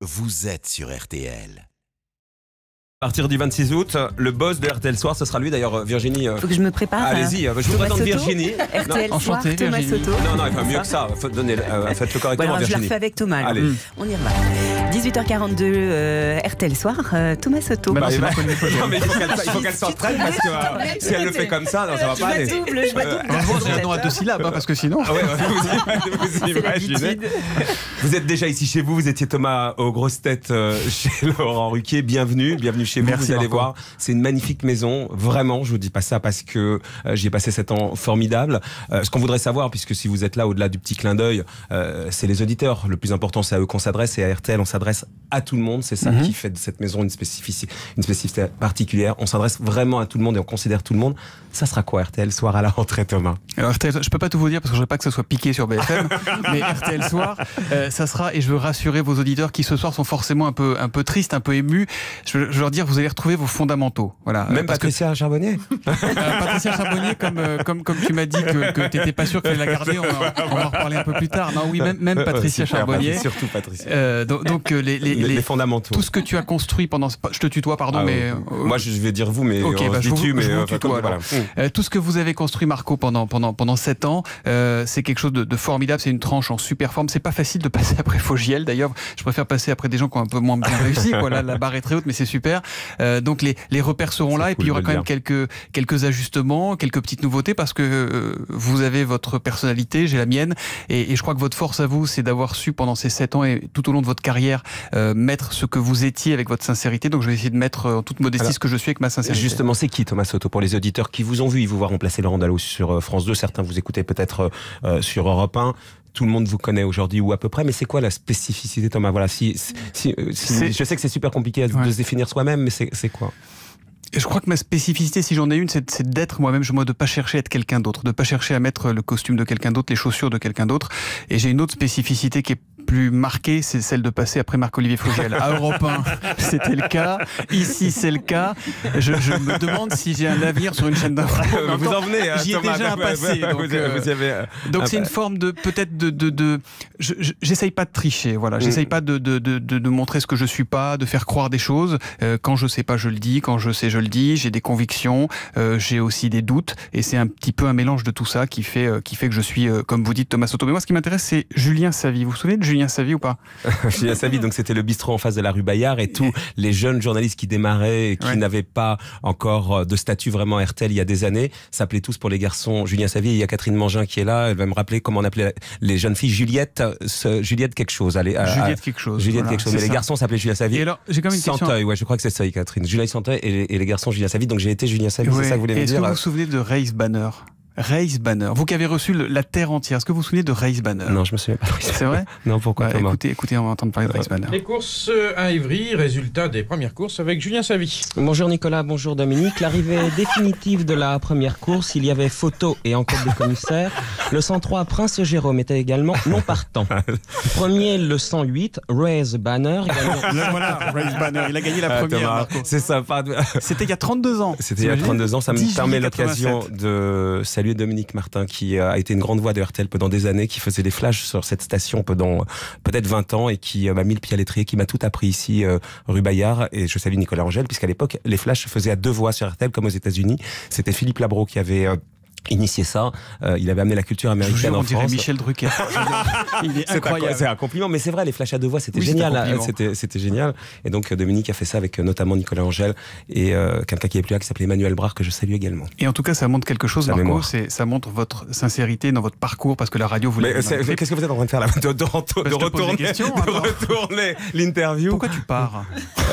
Vous êtes sur RTL. À partir du 26 août, le boss de RTL Soir, ce sera lui d'ailleurs, Virginie. Faut que je me prépare. Allez-y, je vous présente Virginie. RTL Soir, enchanté, Thomas Virginie. Soto. Non, il faut mieux que ça. Faites-le correctement, Alors, je la Virginie. refais avec Thomas. Allez. On y va. 18h42, RTL Soir, Thomas Soto. Bah non, c'est bah, pas connu. non, mais il faut qu'elle s'entraîne parce que si elle le fait comme ça, non, ça va pas aller. Je me double. Heureusement, j'ai un nom à 2 syllabes, parce que sinon. Ah ouais, vous imaginez. l'habitude. Vous êtes déjà ici chez vous, vous étiez Thomas aux grosses têtes chez Laurent Ruquier. Bienvenue chez vous. Merci, vous allez Marco. voir, c'est une magnifique maison. Vraiment, je vous dis pas ça parce que j'y ai passé 7 ans formidables. Ce qu'on voudrait savoir, puisque si vous êtes là au-delà du petit clin d'œil, c'est les auditeurs. Le plus important, c'est à eux qu'on s'adresse, et à RTL, on s'adresse à tout le monde. C'est ça qui fait de cette maison une spécificité particulière. On s'adresse vraiment à tout le monde et on considère tout le monde. Ça sera quoi RTL Soir à la rentrée, Thomas? Alors, RTL, je peux pas tout vous dire parce que je veux pas que ça soit piqué sur BFM, mais RTL Soir, ça sera, et je veux rassurer vos auditeurs qui ce soir sont forcément un peu tristes, un peu émus. Je veux leur dire, vous allez retrouver vos fondamentaux. Voilà. Même Parce Patricia Charbonnier. Patricia Charbonnier, comme tu m'as dit que tu n'étais pas sûr qu'il fallait la garder, on va en reparler un peu plus tard. Non, oui, même Patricia Super, Charbonnier. Surtout Patricia. Donc Les fondamentaux. tout ce que tu as construit pendant... Je te tutoie, pardon, Ah, mais... moi, je vais dire vous, mais Ok, on bah, se je dit tu, vous mais tutoie, voilà. alors. Tout ce que vous avez construit, Marco, pendant 7 ans, c'est quelque chose de formidable. C'est une tranche en super forme. C'est pas facile de passer après Fogiel. D'ailleurs, je préfère passer après des gens qui ont un peu moins bien réussi. Là, la barre est très haute, mais c'est super. Donc les repères seront là, et puis il y aura quand même quelques ajustements, quelques petites nouveautés, parce que vous avez votre personnalité, j'ai la mienne, et je crois que votre force à vous, c'est d'avoir su pendant ces 7 ans et tout au long de votre carrière mettre ce que vous étiez avec votre sincérité. Donc je vais essayer de mettre en toute modestie ce que je suis avec ma sincérité. Justement, c'est qui Thomas Soto pour les auditeurs qui vous ont vu, ils vous voir remplacer Laurent Dalloz sur France 2, certains vous écoutez peut-être sur Europe 1. Tout le monde vous connaît aujourd'hui, ou à peu près, mais c'est quoi la spécificité, Thomas? Voilà, je sais que c'est super compliqué de se définir soi-même, mais c'est quoi? Je crois que ma spécificité, si j'en ai une, c'est d'être moi-même, de ne pas chercher à être quelqu'un d'autre, de ne pas chercher à mettre le costume de quelqu'un d'autre, les chaussures de quelqu'un d'autre. Et j'ai une autre spécificité qui est plus marquée, c'est celle de passer après Marc-Olivier Fogiel. À Europe 1, c'était le cas. Ici, c'est le cas. Je me demande si j'ai un avenir sur une chaîne d'infos. Vous en venez, j'y ai Thomas, déjà un passé. Donc c'est une forme de peut-être j'essaye pas de tricher. Voilà, j'essaye pas de montrer ce que je suis pas, de faire croire des choses. Quand je sais pas, je le dis. Quand je sais, je le dis. J'ai des convictions. J'ai aussi des doutes. Et c'est un petit peu un mélange de tout ça qui fait que je suis, comme vous dites, Thomas Soto. Mais moi, ce qui m'intéresse, c'est Julien Savy. Vous vous souvenez de Julien Savy ou pas? Julien Savy, donc c'était le bistrot en face de la rue Bayard, et tous les jeunes journalistes qui démarraient et qui n'avaient pas encore de statut vraiment RTL il y a des années s'appelaient tous pour les garçons Julien Savy. Il y a Catherine Mangin qui est là, elle va me rappeler comment on appelait les jeunes filles. Juliette quelque chose. Juliette quelque chose. Juliette voilà, quelque chose. Mais les garçons s'appelaient Julien Savy. Et alors, j'ai quand même une question. Santeuil, ouais, je crois que c'est ça, Catherine. Julien Santeuil et les garçons Julien Savy. Donc j'ai été Julien Savy, c'est ça que vous voulez me dire? Est-ce que vous vous souvenez de Reis Banner? Reis Banner, vous qui avez reçu la terre entière, est-ce que vous vous souvenez de Reis Banner? Non, je me souviens pas. C'est vrai? Non, pourquoi? Écoutez, on va entendre parler de Reis Banner. Les courses à Ivry, résultat des premières courses avec Julien Savy. Bonjour Nicolas, bonjour Dominique. L'arrivée définitive de la première course, il y avait photo et enquête des commissaires. Le 103 Prince Jérôme était également non partant. Premier, le 108 Reis Banner. Voilà, Reis Banner, il a gagné la première. Marco. C'est sympa. C'était il y a 32 ans. C'était il y a 32 ans. Ça me permet l'occasion de saluer Dominique Martin, qui a été une grande voix de RTL pendant des années, qui faisait des flashs sur cette station pendant peut-être 20 ans et qui m'a mis le pied à l'étrier, qui m'a tout appris ici rue Bayard. Et je salue Nicolas Angèle, puisqu'à l'époque les flashs se faisaient à 2 voix sur RTL comme aux États-Unis. C'était Philippe Labro qui avait initié ça. Il avait amené la culture américaine en France. On dirait Michel Drucker. Il est incroyable. C'est un compliment, mais c'est vrai, les flashs à 2 voix, c'était génial. C'était génial. Et donc Dominique a fait ça avec notamment Nicolas Angèle et quelqu'un qui est plus là, qui s'appelait Emmanuel Brard, que je salue également. Et en tout cas, ça montre quelque chose, Marco. Ça montre votre sincérité dans votre parcours, parce que la radio, vous l'avez. Qu'est-ce que vous êtes en train de faire là? De retourner l'interview. Pourquoi tu pars?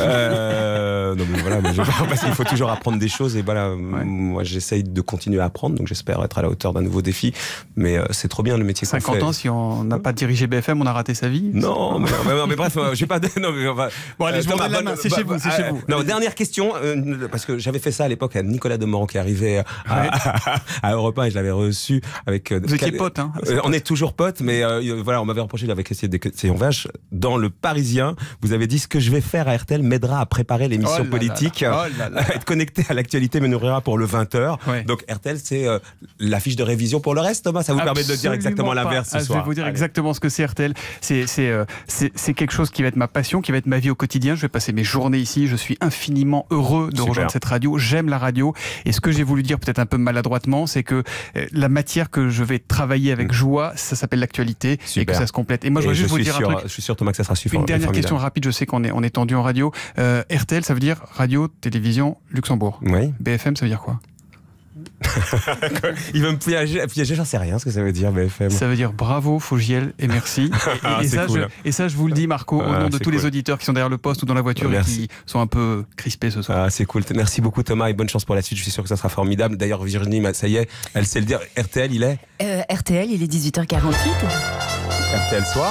Non, mais voilà, je pars parce qu'il faut toujours apprendre des choses, et voilà, moi j'essaye de continuer à apprendre, donc j'espère être à la hauteur d'un nouveau défi, mais c'est trop bien le métier qu'on fait. 50 ans, si on n'a pas dirigé BFM, on a raté sa vie? Non, mais bref, j'ai pas de... Non, mais on va... Bon, allez, je vous donne la main, c'est chez vous, c'est chez vous. Non, dernière question, parce que j'avais fait ça à l'époque à Nicolas Demorand, qui arrivait à Europe 1, et je l'avais reçu avec... Vous étiez potes, hein? On est toujours potes, mais voilà, on m'avait reproché avec des vaches. Dans Le Parisien, vous avez dit: ce que je vais faire à RTL m'aidera à préparer l'émission politique, être connecté à l'actualité me nourrira pour le 20h. Ouais. Donc RTL, c'est la fiche de révision pour le reste, Thomas. Ça vous permet de dire exactement l'inverse ce soir. Je vais vous dire exactement ce que c'est RTL. C'est quelque chose qui va être ma passion, qui va être ma vie au quotidien. Je vais passer mes journées ici. Je suis infiniment heureux de rejoindre cette radio. J'aime la radio. Et ce que j'ai voulu dire peut-être un peu maladroitement, c'est que la matière que je vais travailler avec joie, ça s'appelle l'actualité. Et que ça se complète. Et moi, je voudrais juste vous dire un truc. Je suis sûr, Thomas, que ça sera suffisant. Une dernière question rapide. Je sais qu'on est tendu en radio. RTL, ça veut dire Radio, Télévision, Luxembourg. Oui. BFM, ça veut dire quoi? Il veut me piéger, j'en sais rien ce que ça veut dire, BFM. Ça veut dire bravo, Fogiel, et merci. Et ça, je vous le dis, Marco, au nom de tous les auditeurs qui sont derrière le poste ou dans la voiture et qui sont un peu crispés ce soir. Ah, c'est cool. Merci beaucoup, Thomas, et bonne chance pour la suite. Je suis sûr que ça sera formidable. D'ailleurs, Virginie, ça y est, elle sait le dire. RTL, il est RTL, il est 18h48. RTL Soir.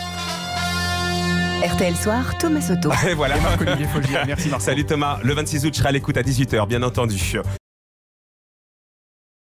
RTL Soir, Thomas Soto. Et voilà. Et Marc-Olivier Fogiel. Merci, Marco. Salut, Thomas. Le 26 août, je serai à l'écoute à 18h, bien entendu.